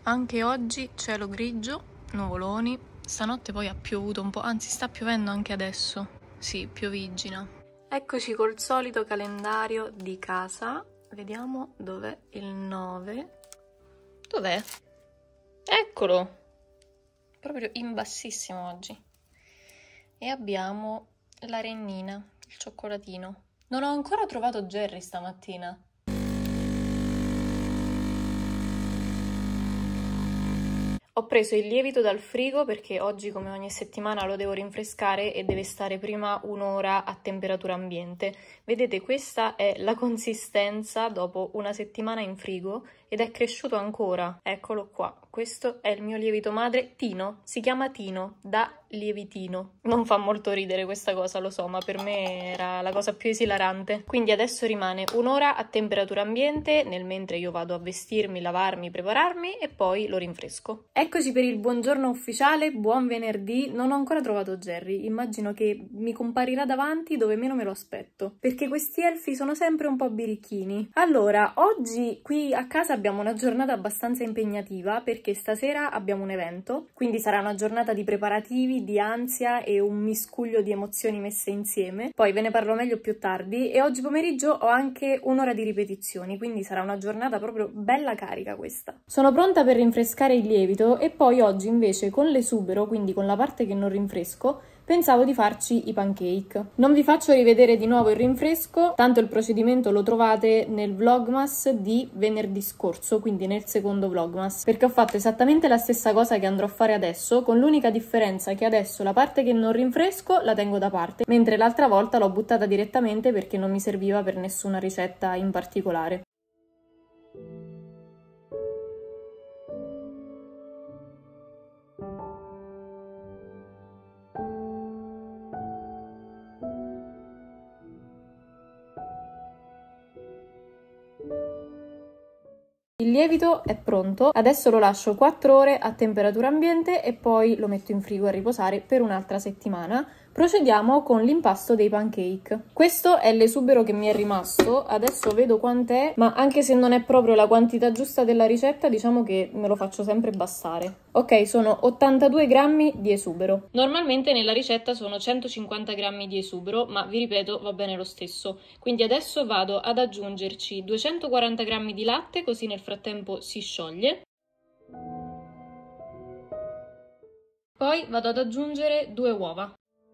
Anche oggi cielo grigio, nuvoloni, stanotte poi ha piovuto un po', anzi sta piovendo anche adesso, sì, pioviggina. Eccoci col solito calendario di casa, vediamo dov'è il 9, dov'è? Eccolo, proprio in bassissimo oggi. E abbiamo la rennina, il cioccolatino. Non ho ancora trovato Jerry stamattina. Ho preso il lievito dal frigo perché oggi, come ogni settimana, lo devo rinfrescare e deve stare prima un'ora a temperatura ambiente. Vedete, questa è la consistenza dopo una settimana in frigo ed è cresciuto ancora. Eccolo qua. Questo è il mio lievito madre, Tino. Si chiama Tino, da lievitino. Non fa molto ridere questa cosa, lo so, ma per me era la cosa più esilarante. Quindi adesso rimane un'ora a temperatura ambiente, nel mentre io vado a vestirmi, lavarmi, prepararmi e poi lo rinfresco. Eccoci per il buongiorno ufficiale, buon venerdì. Non ho ancora trovato Jerry, immagino che mi comparirà davanti dove meno me lo aspetto, perché questi elfi sono sempre un po' birichini. Allora, oggi qui a casa abbiamo una giornata abbastanza impegnativa perché stasera abbiamo un evento, quindi sarà una giornata di preparativi, di ansia e un miscuglio di emozioni messe insieme. Poi ve ne parlo meglio più tardi e oggi pomeriggio ho anche un'ora di ripetizioni, quindi sarà una giornata proprio bella carica questa. Sono pronta per rinfrescare il lievito e poi oggi invece con l'esubero, quindi con la parte che non rinfresco, pensavo di farci i pancake. Non vi faccio rivedere di nuovo il rinfresco, tanto il procedimento lo trovate nel vlogmas di venerdì scorso, quindi nel secondo vlogmas, perché ho fatto esattamente la stessa cosa che andrò a fare adesso, con l'unica differenza che adesso la parte che non rinfresco la tengo da parte, mentre l'altra volta l'ho buttata direttamente perché non mi serviva per nessuna ricetta in particolare. Il lievito è pronto, adesso lo lascio 4 ore a temperatura ambiente e poi lo metto in frigo a riposare per un'altra settimana. Procediamo con l'impasto dei pancake. Questo è l'esubero che mi è rimasto, adesso vedo quant'è, ma anche se non è proprio la quantità giusta della ricetta, diciamo che me lo faccio sempre bastare. Ok, sono 82 grammi di esubero. Normalmente nella ricetta sono 150 grammi di esubero, ma vi ripeto, va bene lo stesso. Quindi adesso vado ad aggiungerci 240 grammi di latte, così nel frattempo si scioglie. Poi vado ad aggiungere 2 uova.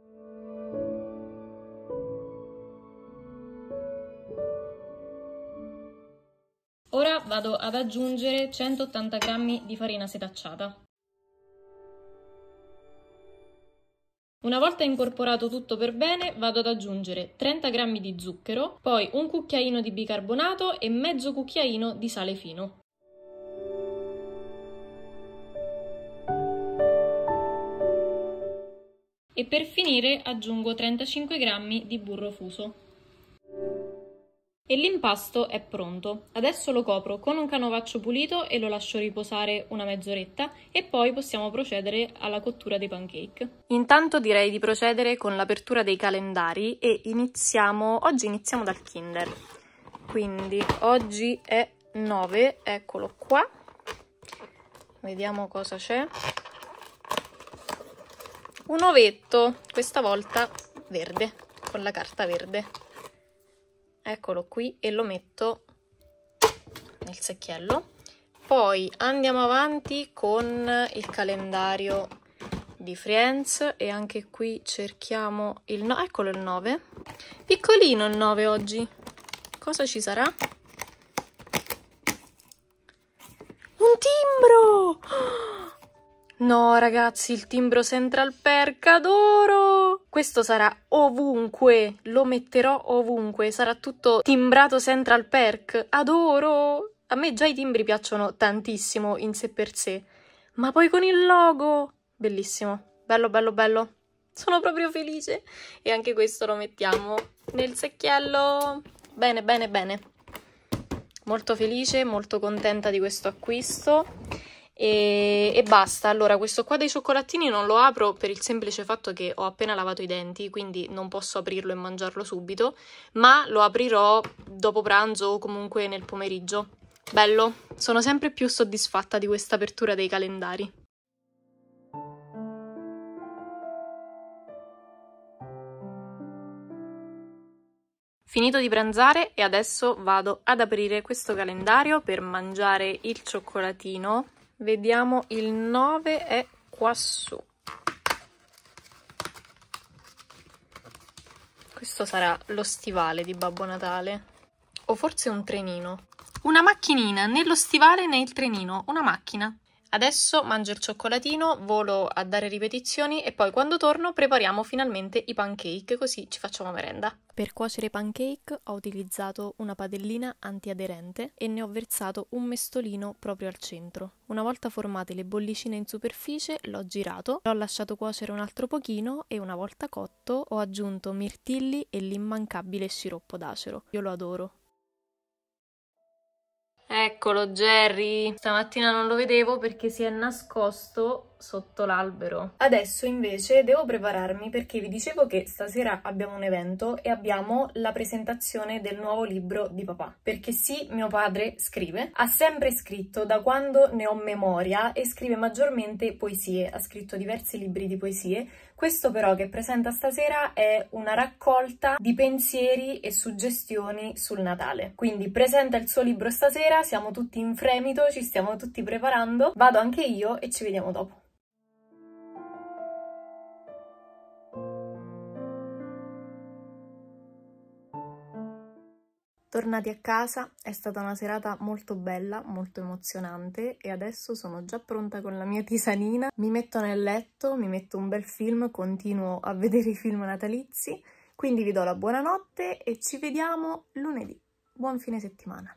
Ora vado ad aggiungere 180 grammi di farina setacciata. Una volta incorporato tutto per bene, vado ad aggiungere 30 grammi di zucchero, poi un cucchiaino di bicarbonato e mezzo cucchiaino di sale fino. E per finire aggiungo 35 grammi di burro fuso. E l'impasto è pronto. Adesso lo copro con un canovaccio pulito e lo lascio riposare una mezz'oretta e poi possiamo procedere alla cottura dei pancake. Intanto direi di procedere con l'apertura dei calendari e oggi iniziamo dal Kinder. Quindi oggi è 9, eccolo qua. Vediamo cosa c'è. Un ovetto, questa volta verde, con la carta verde. Eccolo qui e lo metto nel secchiello. Poi andiamo avanti con il calendario di Friends e anche qui cerchiamo il 9. Eccolo il 9. Piccolino il 9 oggi. Cosa ci sarà? Un timbro! No, ragazzi, il timbro Central Perk, adoro! Questo sarà ovunque, lo metterò ovunque, sarà tutto timbrato Central Perk, adoro! A me già i timbri piacciono tantissimo in sé per sé, ma poi con il logo! Bellissimo, bello, bello, bello. Sono proprio felice! E anche questo lo mettiamo nel secchiello. Bene, bene, bene. Molto felice, molto contenta di questo acquisto. E basta. Allora, questo qua dei cioccolatini non lo apro per il semplice fatto che ho appena lavato i denti, quindi non posso aprirlo e mangiarlo subito, ma lo aprirò dopo pranzo o comunque nel pomeriggio. Bello, sono sempre più soddisfatta di questa apertura dei calendari. Finito di pranzare e adesso vado ad aprire questo calendario per mangiare il cioccolatino. Vediamo, il 9 è quassù. Questo sarà lo stivale di Babbo Natale. O forse un trenino. Una macchinina, né lo stivale né il trenino, una macchina. Adesso mangio il cioccolatino, volo a dare ripetizioni e poi quando torno prepariamo finalmente i pancake, così ci facciamo merenda. Per cuocere i pancake ho utilizzato una padellina antiaderente e ne ho versato un mestolino proprio al centro. Una volta formate le bollicine in superficie l'ho girato, l'ho lasciato cuocere un altro pochino e una volta cotto ho aggiunto mirtilli e l'immancabile sciroppo d'acero. Io lo adoro. Eccolo Jerry, stamattina non lo vedevo perché si è nascosto sotto l'albero. Adesso invece devo prepararmi perché vi dicevo che stasera abbiamo un evento e abbiamo la presentazione del nuovo libro di papà. Perché sì, mio padre scrive, ha sempre scritto da quando ne ho memoria e scrive maggiormente poesie, ha scritto diversi libri di poesie. Questo però che presenta stasera è una raccolta di pensieri e suggestioni sul Natale. Quindi presenta il suo libro stasera, siamo tutti in fremito, ci stiamo tutti preparando. Vado anche io e ci vediamo dopo. Tornati a casa, è stata una serata molto bella, molto emozionante e adesso sono già pronta con la mia tisanina. Mi metto nel letto, mi metto un bel film, continuo a vedere i film natalizi, quindi vi do la buonanotte e ci vediamo lunedì. Buon fine settimana!